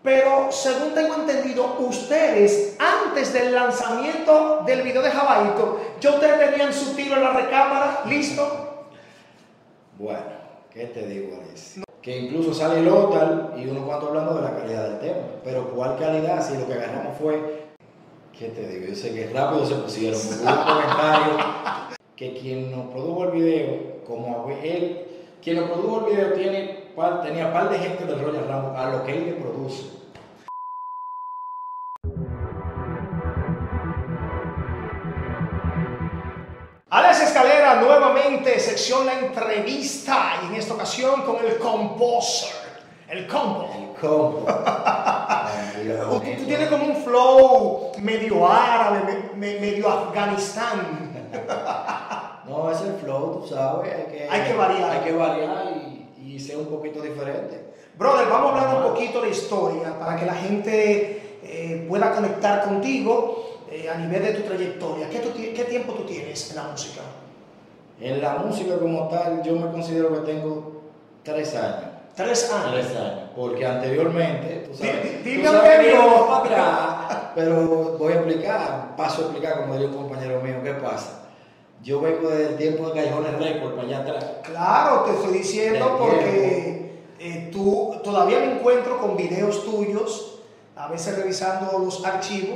Pero según tengo entendido, ustedes, antes del lanzamiento del video de Jabaito, ya ustedes tenían su tiro en la recámara, listo. Bueno, ¿qué te digo, Alice? Que incluso sale Lotal y uno cuando hablando de la calidad del tema. Pero ¿cuál calidad? Si lo que agarramos fue, ¿qué te digo? Yo sé que rápido se pusieron, porque hubo un comentario que quien nos produjo el video, como él, quien nos produjo el video tenía par de gente de Royal Rumble a lo que él le produce. Alex Escalera, nuevamente, sección La Entrevista, y en esta ocasión con el composer, el combo. El combo. Tú tienes como un flow medio árabe, medio Afganistán. No, es el flow, tú sabes. Hay que variar. Hay que variar y ser un poquito diferente. Brother, vamos a hablar un poquito de historia para que la gente pueda conectar contigo a nivel de tu trayectoria. ¿Qué tiempo tú tienes en la música? En la música como tal, yo me considero que tengo 3 años. 3 años. 3 años. Porque anteriormente, tú sabes, Dime tú sabes que anterior. yo para atrás, pero voy a explicar, paso a explicar, como diría un compañero mío, ¿qué pasa? Yo vengo desde el tiempo de Callejones Records para allá atrás. Claro, te estoy diciendo porque tú todavía me encuentro con videos tuyos, a veces revisando los archivos,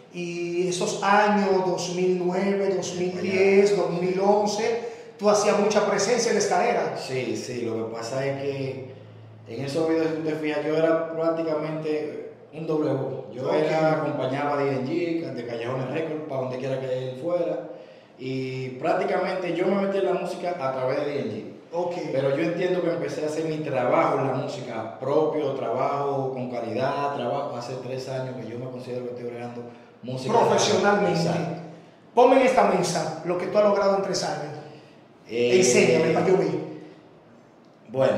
y esos años 2009, 2010, 2011, tú hacías mucha presencia en la Escalera. Sí, sí, lo que pasa es que en esos videos, si tú te fijas, yo era prácticamente un doble voz. Yo acompañaba a D&G, de Callejones Records, para donde quiera que él fuera. Y prácticamente yo me metí en la música a través de D&G. Pero yo entiendo que empecé a hacer mi trabajo en la música propio, trabajo con calidad, trabajo hace 3 años que yo me considero que estoy creando música profesionalmente. Ponme en esta mesa lo que tú has logrado en 3 años. Enséñame para que yo vea. Bueno,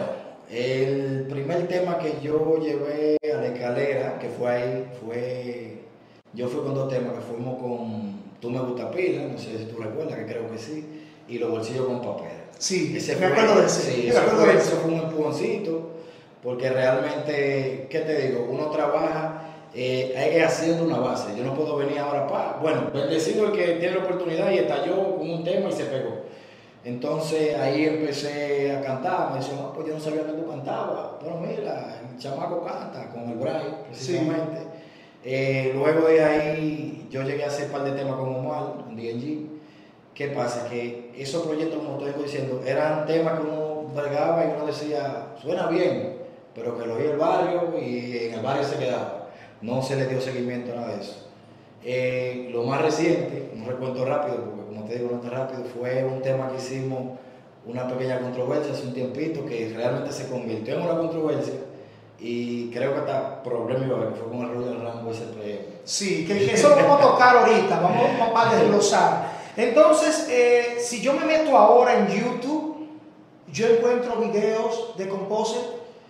el primer tema que yo llevé a la Escalera, que fue ahí, yo fui con 2 temas, que fuimos con Tú me gusta pila, no sé si tú recuerdas, que creo que sí, y Los bolsillos con papel. Sí, me acuerdo de ese. Sí, eso fue un empujoncito, porque realmente, ¿qué te digo? Uno trabaja haciendo una base. Yo no puedo venir ahora bueno, bendecido el que tiene la oportunidad y estalló con un tema y se pegó. Entonces ahí empecé a cantar, me decían, no, pues yo no sabía que tú cantabas. Bueno, mira, el chamaco canta con el Brian, precisamente. Sí. Luego de ahí yo llegué a hacer un par de temas con Omar, con D&G. ¿Qué pasa? Que esos proyectos, como te digo diciendo, eran temas que uno bregaba y uno decía, suena bien, pero que lo oía el barrio y en el barrio se quedaba. No se le dio seguimiento a nada de eso. Lo más reciente, un recuento rápido, porque como te digo, no tan rápido, fue un tema que hicimos una pequeña controversia hace un tiempito que realmente se convirtió en una controversia y creo que hasta problema iba a haber, que fue con el Royal Rumble ese proyecto. Sí, que eso lo vamos a tocar ahorita, vamos a desglosar. Entonces, si yo me meto ahora en YouTube, yo encuentro videos de Composer.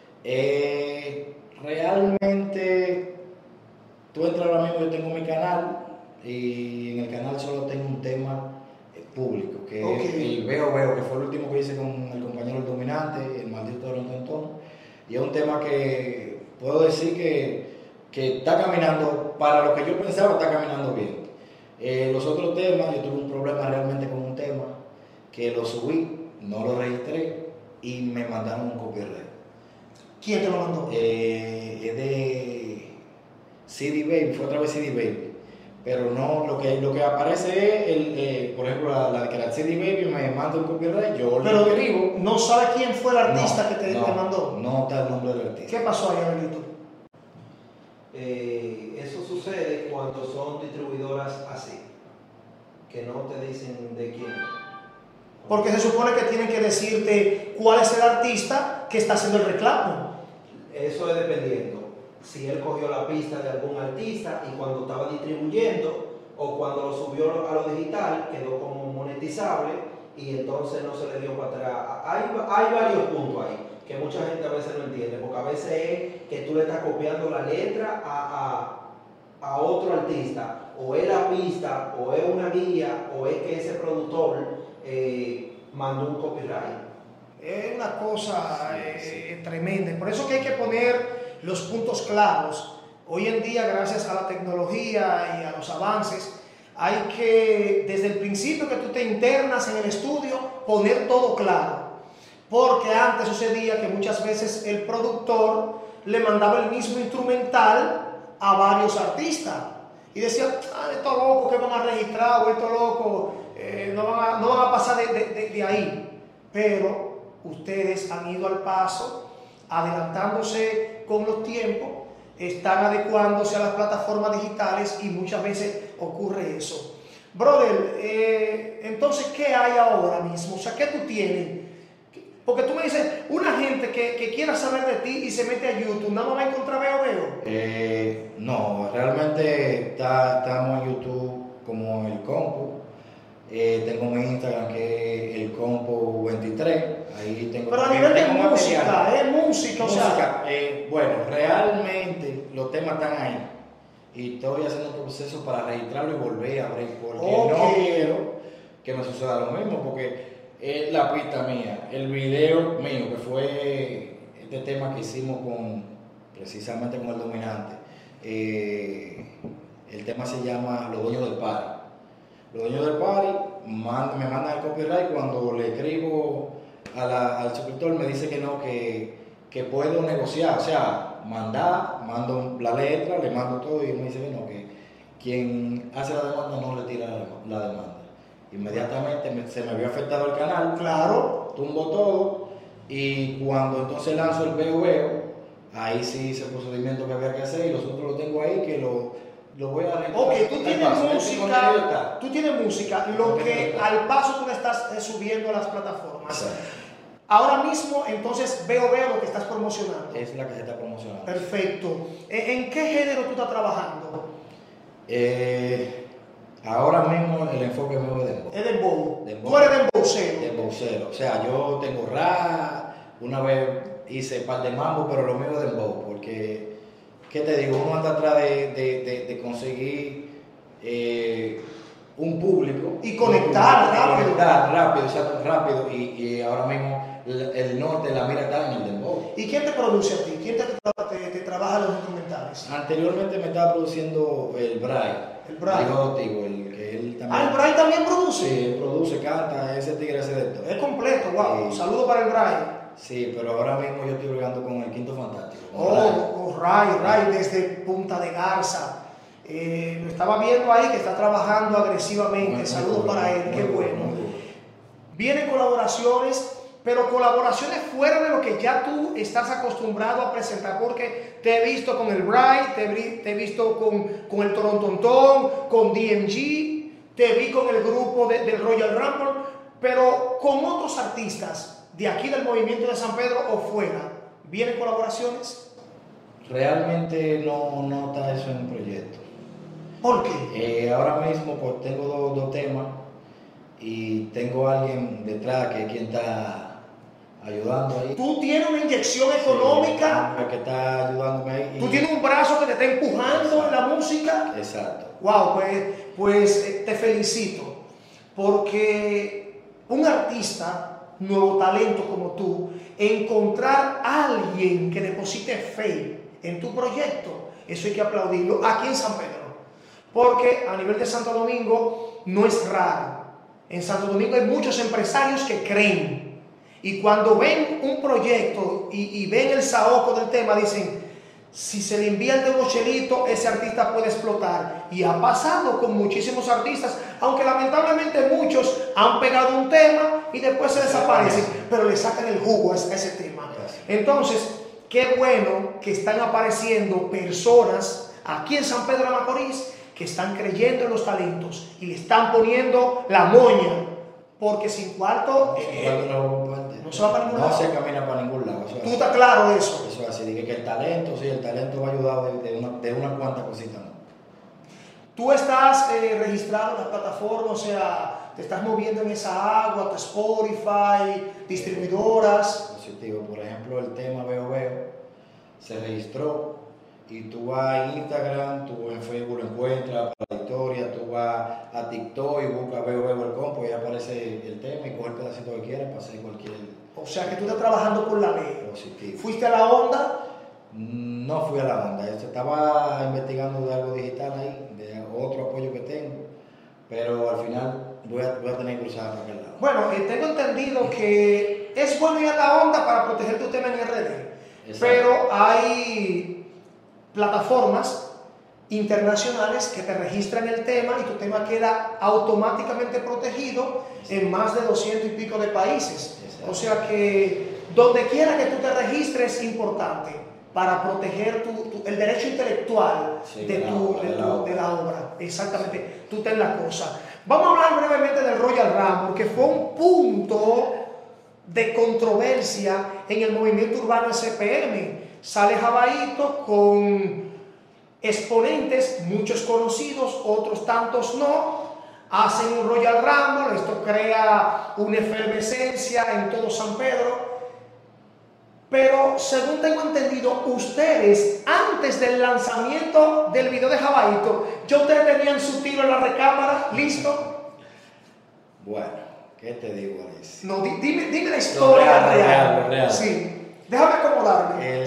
Realmente, tú entras ahora mismo, yo tengo mi canal y en el canal solo tengo un tema público, que es el Veo, que fue el último que hice con el compañero El Dominante, el maldito de Tontón, y es un tema que puedo decir que está caminando, para lo que yo pensaba, está caminando bien. Los otros temas, yo tuve un problema realmente con un tema, que lo subí, no lo registré y me mandaron un copyright. ¿Quién te lo mandó? Es de CD Baby, fue otra vez CD Baby. Pero no, lo que aparece es, por ejemplo, la que era CD Baby me manda un copyright, yo lo escribo. ¿No sabe quién fue el artista que te mandó? No está el nombre del artista. ¿Qué pasó allá en YouTube? Eso sucede cuando son distribuidoras así, que no te dicen de quién. Porque se supone que tienen que decirte cuál es el artista que está haciendo el reclamo. Eso es dependiendo. Si él cogió la pista de algún artista y cuando estaba distribuyendo o cuando lo subió a lo digital quedó como monetizable y entonces no se le dio para atrás. Hay varios puntos ahí que mucha gente a veces no entiende, porque a veces es que tú le estás copiando la letra a otro artista, o es la pista, o es una guía, o es que ese productor mandó un copyright. Es una cosa tremenda. Por eso que hay que poner los puntos claros. Hoy en día, gracias a la tecnología y a los avances, hay que, desde el principio que tú te internas en el estudio, poner todo claro. Porque antes sucedía que muchas veces el productor le mandaba el mismo instrumental a varios artistas. Y decía, estos locos que van a registrar, o estos locos no van a pasar de ahí. Pero ustedes han ido al paso, adelantándose con los tiempos, están adecuándose a las plataformas digitales y muchas veces ocurre eso. Brother, entonces, ¿qué hay ahora mismo? O sea, ¿qué tú tienes? Porque tú me dices, una gente que quiera saber de ti y se mete a YouTube, ¿no me va a encontrar Veo? No, realmente estamos en YouTube como El Compo. Tengo mi Instagram que es El Compo 23. Ahí tengo. Pero a nivel de música, o sea. Bueno, realmente los temas están ahí. Y estoy haciendo un proceso para registrarlo y volver a abrir. Porque no quiero que me suceda lo mismo. Porque es la pista mía, el video mío, que fue este tema que hicimos precisamente con el Dominante. El tema se llama Los Dueños del Party. Los Dueños del Party me mandan el copyright. Cuando le escribo al suscriptor me dice que no, que puedo negociar, o sea, mando la letra, le mando todo y me dice que no, que quien hace la demanda no retira la demanda. Inmediatamente se me había afectado el canal, claro, tumbo todo, y cuando entonces lanzo el Veo, ahí sí hice el procedimiento que había que hacer y los otros lo tengo ahí que lo voy a arreglar. Ok, tú tienes música, lo que al paso tú le estás subiendo a las plataformas. Exacto. Ahora mismo, entonces, Veo lo que estás promocionando. Es la que se está promocionando. Perfecto. ¿En qué género tú estás trabajando? Ahora mismo el enfoque mío es dembow. Es dembow. Tú eres dembowcero. Dembowcero. O sea, yo tengo rap, una vez hice par de mambo, pero lo mío es dembow, porque, ¿qué te digo? Uno anda atrás de conseguir un público. Y conectar rápido. Conectar rápido, exacto, rápido. Y ahora mismo el norte, la mira está en el dembow. ¿Y quién te produce a ti? ¿Quién te trabaja los instrumentales? Anteriormente me estaba produciendo el Bray. El Bray. El que él también. ¿El Bray también produce? Sí, él produce, canta, ese tigre hace de todo. Es completo, wow. Sí. Saludos para el Bray. Sí, pero ahora mismo yo estoy jugando con el Quinto Fantástico. Ray, desde Punta de Garza. Lo estaba viendo ahí que está trabajando agresivamente. Saludos para él, qué bueno. Vienen colaboraciones, pero colaboraciones fuera de lo que ya tú estás acostumbrado a presentar, porque te he visto con el Bright, te he visto con el Torontontón, con DMG, te vi con el grupo del Royal Rumble, pero con otros artistas de aquí del movimiento de San Pedro o fuera, ¿vienen colaboraciones? Realmente no está eso en un proyecto. ¿Por qué? Ahora mismo pues tengo dos temas y tengo a alguien detrás que es quien está ayudando ahí. Tú tienes una inyección económica. Sí, que está ayudándome ahí. Tú tienes un brazo que te está empujando en la música. Exacto. Wow, pues te felicito. Porque un artista, nuevo talento como tú, encontrar a alguien que deposite fe en tu proyecto, eso hay que aplaudirlo aquí en San Pedro. Porque a nivel de Santo Domingo no es raro. En Santo Domingo hay muchos empresarios que creen. Y cuando ven un proyecto y ven el saoco del tema, dicen, si se le invierte unos chelitos, ese artista puede explotar. Y ha pasado con muchísimos artistas, aunque lamentablemente muchos han pegado un tema y después se desaparecen, pero le sacan el jugo a ese tema. Entonces, qué bueno que están apareciendo personas aquí en San Pedro de Macorís que están creyendo en los talentos y le están poniendo la moña, porque sin cuarto no se va para ningún lado. No se camina para ningún lado. Tú estás claro de eso. Eso es así, dije que el talento va a ayudar de una cuantas cositas, ¿no? Tú estás registrado en las plataformas, o sea, te estás moviendo en esa agua, tu Spotify, distribuidoras. Positivo, por ejemplo, el tema Veo se registró. Y tú vas a Instagram, tú en Facebook lo encuentras, para la historia, tú vas a TikTok y buscas Veo el compo y aparece el tema y coge el pedacito que quieras para hacer cualquier. O sea que tú estás trabajando por la ley. Positivo. Fuiste a la onda No fui a la onda, estaba investigando de algo digital ahí, de otro apoyo que tengo, pero al final voy a tener que cruzar para aquel lado. Bueno, tengo entendido que es bueno ir a la onda para proteger tu tema en RD, pero hay plataformas internacionales que te registran el tema y tu tema queda automáticamente protegido en más de 200 y pico de países. Exacto. O sea que donde quiera que tú te registres es importante para proteger el derecho intelectual de la obra. Exactamente, tú ten la cosa. Vamos a hablar brevemente del Royal Rumble, que fue un punto de controversia en el movimiento urbano SPM. Sale Jabaito con exponentes, muchos conocidos, otros tantos no, hacen un Royal Rumble, esto crea una efervescencia en todo San Pedro, pero según tengo entendido, ustedes, antes del lanzamiento del video de Jabaito, ya ustedes tenían su tiro en la recámara, ¿listo? Bueno, ¿qué te digo, Alice? No, dime la historia real. Lo real. Sí, déjame acomodarme.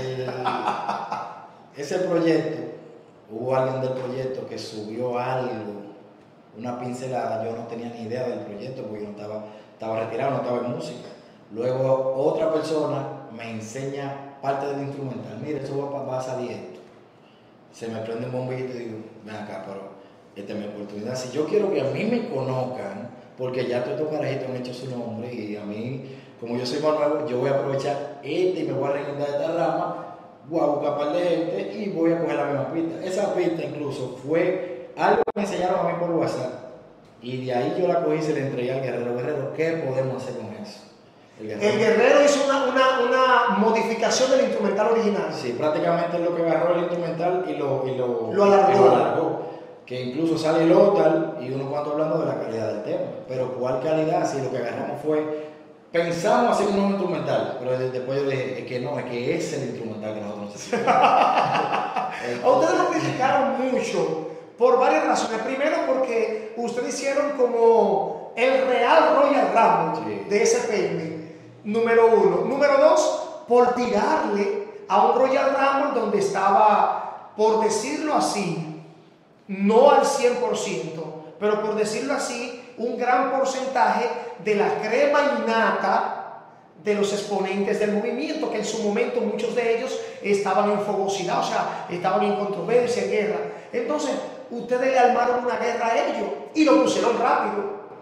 Ese proyecto, hubo alguien del proyecto que subió algo, una pincelada. Yo no tenía ni idea del proyecto porque yo estaba retirado, no estaba en música. Luego otra persona me enseña parte del instrumental. Mira, eso va a salir esto. Se me prende un bombillito y digo, ven acá, pero esta es mi oportunidad. Si yo quiero que a mí me conozcan, porque ya todos estos carajitos han hecho su nombre y a mí, como yo soy más nuevo, yo voy a aprovechar y me voy a rellenar de esta rama. Voy a buscar un par de gente y voy a coger la misma pista. Esa pista incluso fue algo que me enseñaron a mí por WhatsApp. Y de ahí yo la cogí y se la entregué al Guerrero. Guerrero, ¿qué podemos hacer con eso? El Guerrero hizo una modificación del instrumental original. Sí, prácticamente lo que agarró el instrumental y lo alargó. Que incluso sale Lotal y uno cuando hablando de la calidad del tema. Pero ¿cuál calidad? Si lo que agarramos fue... Pensamos hacer un nuevo instrumental, pero después yo dije, es que es el instrumental que nosotros necesitamos. A ustedes lo criticaron mucho por varias razones. Primero porque ustedes hicieron como el real Royal Rumble de SPM, número uno. Número dos, por tirarle a un Royal Rumble donde estaba, por decirlo así, no al 100%, pero por decirlo así, un gran porcentaje de la crema innata de los exponentes del movimiento, que en su momento muchos de ellos estaban en fogosidad, o sea, estaban en controversia, en guerra. Entonces, ustedes le armaron una guerra a ellos y lo pusieron rápido.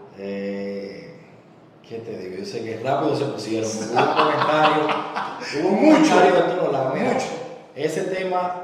¿Qué te digo? Yo sé que rápido se pusieron. Hubo un comentario de todos lados. Mira, ese tema...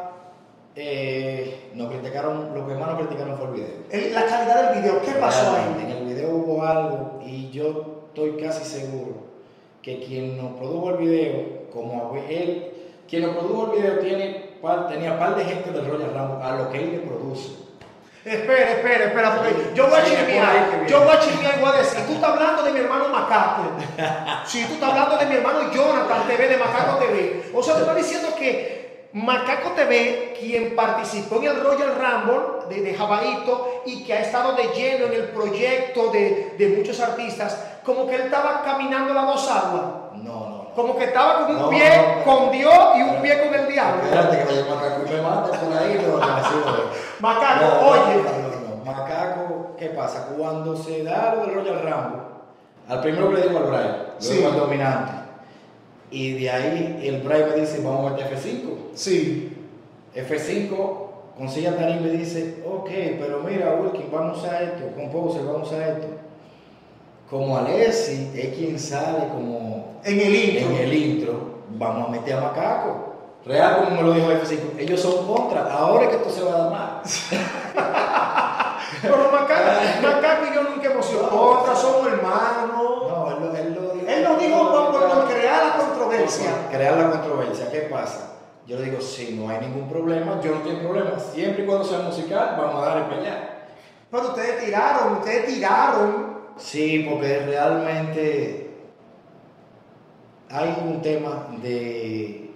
nos criticaron, lo que más nos criticaron fue el video. La calidad del video, ¿qué pasó ahí? En el video hubo algo y yo estoy casi seguro que quien nos produjo el video, como él, quien nos produjo el video tenía par de gente del Royal Rumble a lo que él le produce. Espera, porque yo voy a chismear y voy a decir, tú estás hablando de mi hermano Macaco. Sí, tú estás hablando de mi hermano Jonathan TV, de Macaco TV. O sea, tú estás diciendo que Macaco TV, quien participó en el Royal Rumble de Jabaito y que ha estado de lleno en el proyecto de muchos artistas, como que él estaba caminando las dos aguas. No. Como que estaba con un pie con Dios y un pie con el diablo. Espérate que vaya Macaco y me mate por ahí. Macaco, oye. No. Macaco, ¿qué pasa? Cuando se da lo del Royal Rumble, al primero le digo al Brian, luego al dominante. Y de ahí el Brian me dice, vamos a meter F5. Sí. F5 consigue a Tarín y me dice, ok, pero mira, Wilkin, vamos a usar esto, Composer, vamos a usar esto. Como Alessi es quien sale como en el intro, vamos a meter a Macaco. Real, como me lo dijo F5, ellos son contra, ahora es que esto se va a dar más. Pero Macaco y yo nunca hemos sido contra, somos hermanos. No, él lo dijo por crear la controversia. Crear la controversia, ¿qué pasa? Yo le digo, si no hay ningún problema, yo no tengo problema. Siempre y cuando sea musical, vamos a darle para allá. Pero ustedes tiraron. Sí, porque realmente hay un tema del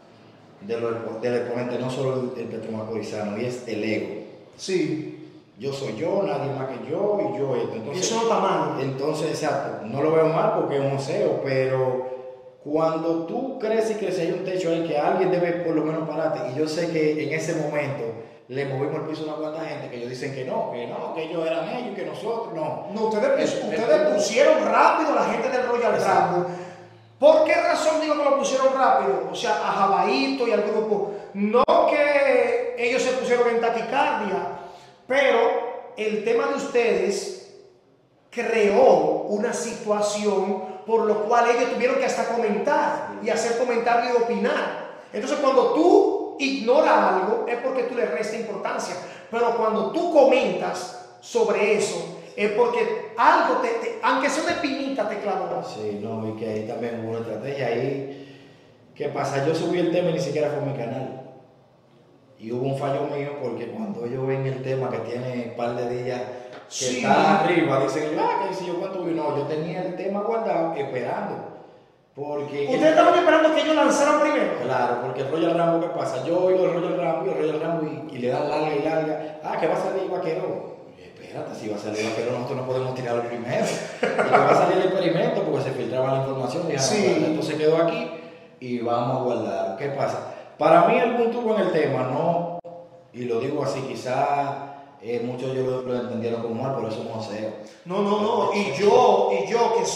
exponente, no solo el petromacorizano, y es el ego. Sí. Yo soy yo, nadie más que yo y yo esto. Entonces, eso no está mal. Entonces, exacto, no lo veo mal porque es un museo, pero cuando tú crees y que si hay un techo ahí que alguien debe por lo menos pararte, y yo sé que en ese momento le movimos el piso a una cuanta gente que ellos dicen que ellos eran ellos, que nosotros no. No, ustedes pusieron rápido a la gente del Royal Rumble. ¿Por qué razón digo que lo pusieron rápido? O sea, a Jabaito y al grupo. No que ellos se pusieron en taquicardia, pero el tema de ustedes creó una situación por lo cual ellos tuvieron que hasta comentar y hacer comentarios y opinar. Entonces, cuando tú ignoras algo, es porque tú le restas importancia. Pero cuando tú comentas sobre eso, es porque algo, aunque sea una pinita, te clavó. Sí, no, y que ahí también hubo una estrategia. Ahí, ¿qué pasa? Yo subí el tema y ni siquiera fue mi canal. Y hubo un fallo mío porque cuando ellos ven el tema que tiene un par de días que está arriba, dicen, que si yo cuánto vi, no, yo tenía el tema guardado esperando. Porque ustedes estaban esperando que ellos lanzaran primero. Claro, porque el Royal Rumble, ¿qué pasa? Yo oigo el Royal Rumble y le dan larga y larga. Que va a salir Vaquero. Espérate, si va a salir Vaquero, nosotros no podemos tirarlo primero. Y que va a salir el experimento porque se filtraba la información. Y esto se quedó aquí y vamos a guardar. ¿Qué pasa? Para mí el punto en el tema, no, y lo digo así, quizás muchos yo lo entendieron como mal, pero eso no sé. No. Y yo que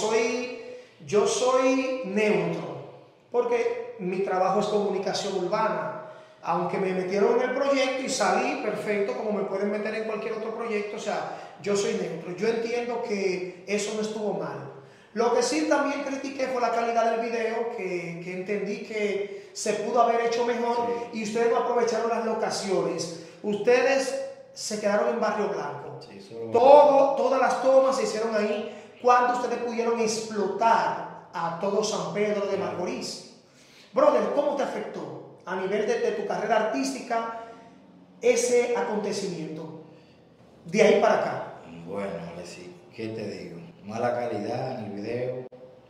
soy neutro, porque mi trabajo es comunicación urbana. Aunque me metieron en el proyecto y salí perfecto, como me pueden meter en cualquier otro proyecto, o sea, yo soy neutro. Yo entiendo que eso no estuvo mal. Lo que sí también critiqué fue la calidad del video, que entendí que se pudo haber hecho mejor, y ustedes no aprovecharon las locaciones. Ustedes se quedaron en Barrio Blanco. Todas las tomas se hicieron ahí, cuando ustedes pudieron explotar a todo San Pedro de Macorís. Brother, ¿cómo te afectó a nivel de tu carrera artística ese acontecimiento de ahí para acá? Bueno, Alexis, ¿qué te digo? Mala calidad en el video.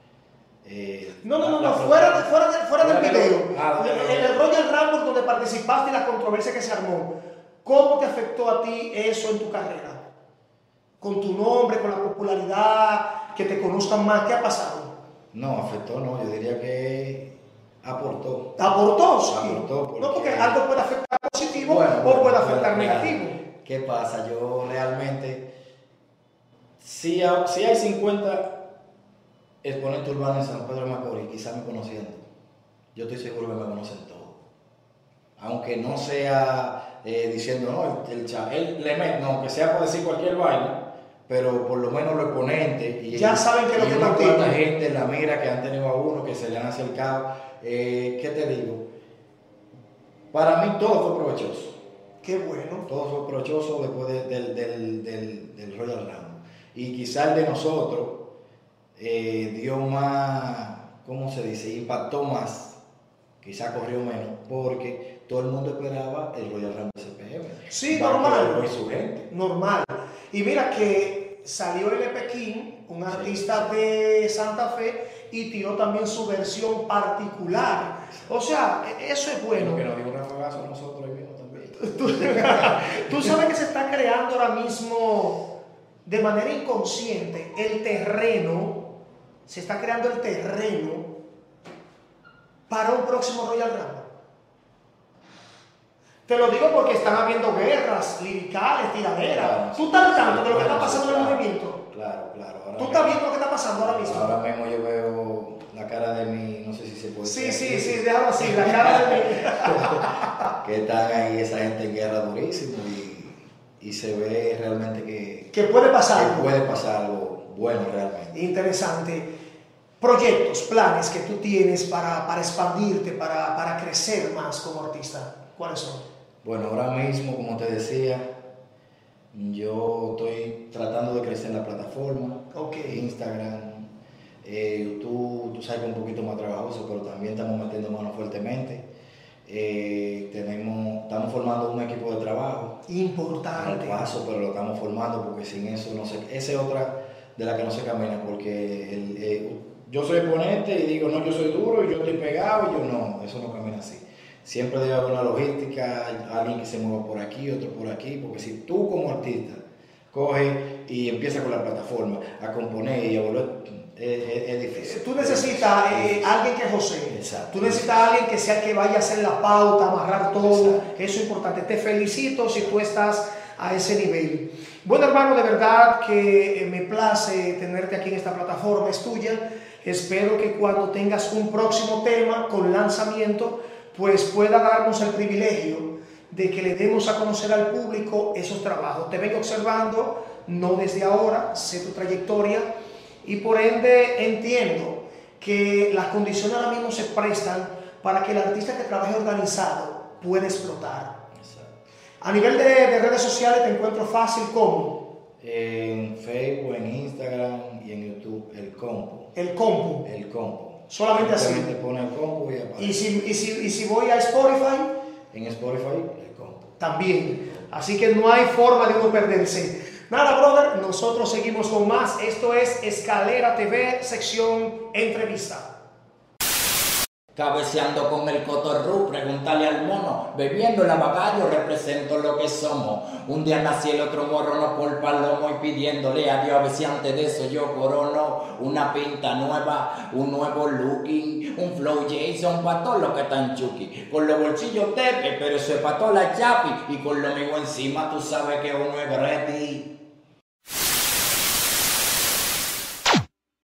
Fuera del video. En el Royal Rumble donde participaste y la controversia que se armó, ¿cómo te afectó a ti eso en tu carrera? Con tu nombre, con la popularidad, que te conozcan más, ¿qué ha pasado? No, afectó no, yo diría que aportó. ¿Aportó? Sí. Porque... No, porque algo puede afectar positivo o puede afectar negativo. ¿Qué pasa? Yo realmente, si hay 50 exponentes urbanos en San Pedro de Macorís, quizás me conociendo, yo estoy seguro que me conocen todos. Aunque no sea diciendo, no, no, que sea por decir cualquier vaina, pero por lo menos los exponentes. Y ya saben que lo que está cuánta gente la mira, que han tenido a uno, que se le han acercado. ¿Qué te digo? Para mí todo fue provechoso. Qué bueno. Todo fue provechoso después del Royal Rumble. Y quizás el de nosotros dio más, ¿cómo se dice? Impactó más. Quizás corrió menos, porque todo el mundo esperaba el Royal Rumble CPM. Sí, normal. Y su gente. Normal. Y mira que salió LP King, un artista de Santa Fe, y tiró también su versión particular. O sea, eso es bueno. Que nos dio un rafagazo a nosotros ahí mismo también. Tú sabes que se está creando ahora mismo de manera inconsciente el terreno, se está creando el terreno para un próximo Royal Rumble. Te lo digo porque están habiendo guerras liricales, tiraderas. Claro, ¿Tú estás al tanto de lo que está pasando en el movimiento? Claro. ¿Tú estás viendo lo que está pasando ahora mismo? Ahora mismo yo veo la cara de mi, no sé si se puede decir. Sí, déjalo así, la cara de mi. Que están ahí esa gente en guerra durísimo y se ve realmente que puede pasar. Que puede pasar algo bueno realmente. Interesante. Proyectos, planes que tú tienes para expandirte, para crecer más como artista, ¿cuáles son? Bueno, ahora mismo, como te decía, yo estoy tratando de crecer en la plataforma, Instagram, YouTube, tú sabes que es un poquito más trabajoso, pero también estamos metiendo mano fuertemente. Estamos formando un equipo de trabajo. Importante. Al paso, pero lo estamos formando porque sin eso no sé. Esa es otra de la que no se camina, porque yo soy exponente y digo, no, yo soy duro y yo estoy pegado, y yo no, eso no camina así. Siempre debe haber una logística, alguien que se mueva por aquí, otro por aquí, porque si tú como artista coges y empiezas con la plataforma a componer y a volver, es difícil. Tú necesitas alguien que José. Exacto. Tú necesitas alguien que sea el que vaya a hacer la pauta, amarrar todo. Exacto. Eso es importante. Te felicito si tú estás a ese nivel. Bueno, hermano, de verdad que me place tenerte aquí en esta plataforma, es tuya. Espero que cuando tengas un próximo tema con lanzamiento, pues pueda darnos el privilegio de que le demos a conocer al público esos trabajos. Te vengo observando, no desde ahora, sé tu trayectoria y por ende entiendo que las condiciones ahora mismo se prestan para que el artista que trabaje organizado pueda explotar. A nivel de redes sociales te encuentro fácil como en Facebook, en Instagram y en YouTube, El Compu. El Compu. Solamente Solamente así. pone El Compu y aparece. Y si voy a Spotify, En Spotify, El Compu. también. Así que no hay forma de uno perderse. Nada, brother, nosotros seguimos con más. Esto es Escalera TV, sección entrevista. Cabeceando con el cotorrú, pregúntale al mono. Bebiendo la bagallo represento lo que somos. Un día nací el otro morro, no por palomo, y pidiéndole a Dios a ver si antes de eso yo corono. Una pinta nueva, un nuevo looking, un flow Jason pa' todos los que están chuki. Con los bolsillos tepe, pero eso es pa' toda la chapi. Y con lo mismo encima tú sabes que uno es ready.